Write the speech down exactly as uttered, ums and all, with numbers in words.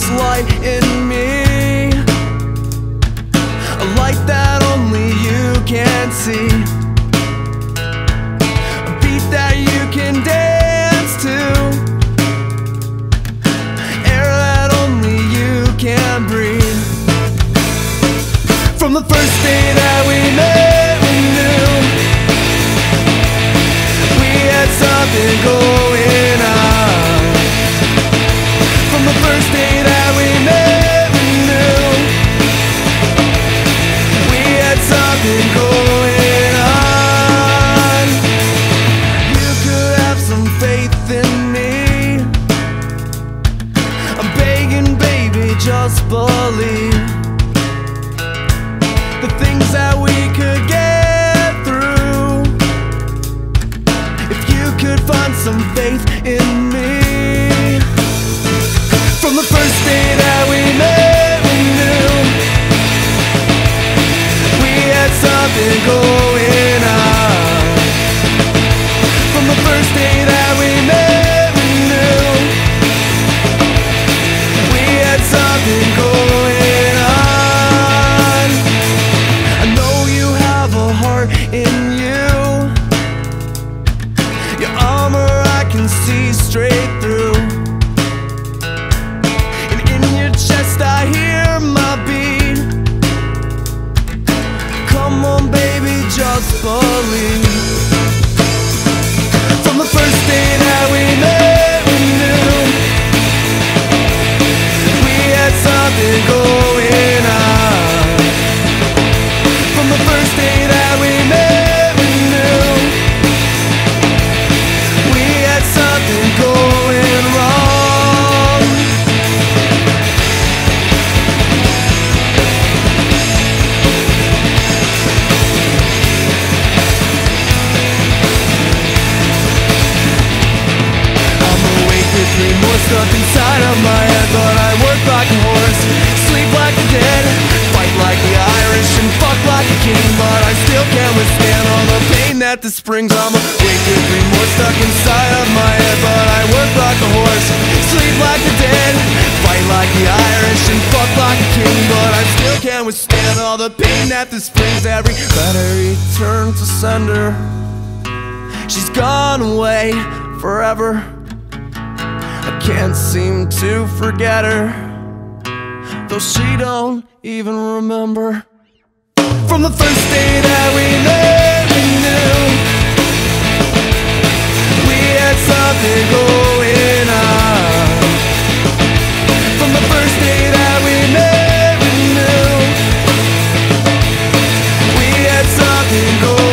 light in me, a light that only you can see, a beat that you can dance to, air that only you can breathe. From the first day that we met, we knew we had something going on. From the first day that we met, we knew we had something going on. You could have some faith in me, I'm begging, baby, just believe the things that we could get through. If you could find some faith in me. From the first day that we met, we knew we had something going on. From the first day that we met, we knew we had something going on. I know you have a heart in you, your armor I can see straight through. I hear my beat. Come on, baby, just believe. From the first day that we met, we knew we had something going on. From the first day that we met, we knew we had something going wrong. Stuck inside of my head, but I work like a horse, sleep like the dead, fight like the Irish, and fuck like a king. But I still can't withstand all the pain that this brings. I'm awake with remorse stuck inside of my head, but I work like a horse, sleep like the dead, fight like the Irish, and fuck like a king. But I still can't withstand all the pain that this brings. Every battery turns to sender, she's gone away forever. I can't seem to forget her, though she don't even remember. From the first day that we met, we knew we had something going on. From the first day that we met, we knew we had something going on.